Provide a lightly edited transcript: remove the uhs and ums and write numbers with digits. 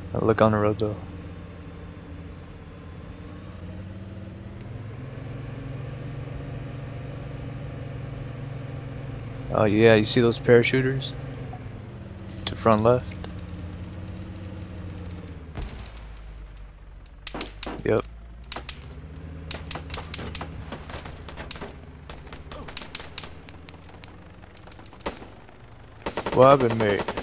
Look on the road though. Oh yeah, you see those parachuters? To front left? Yep. What happened, mate?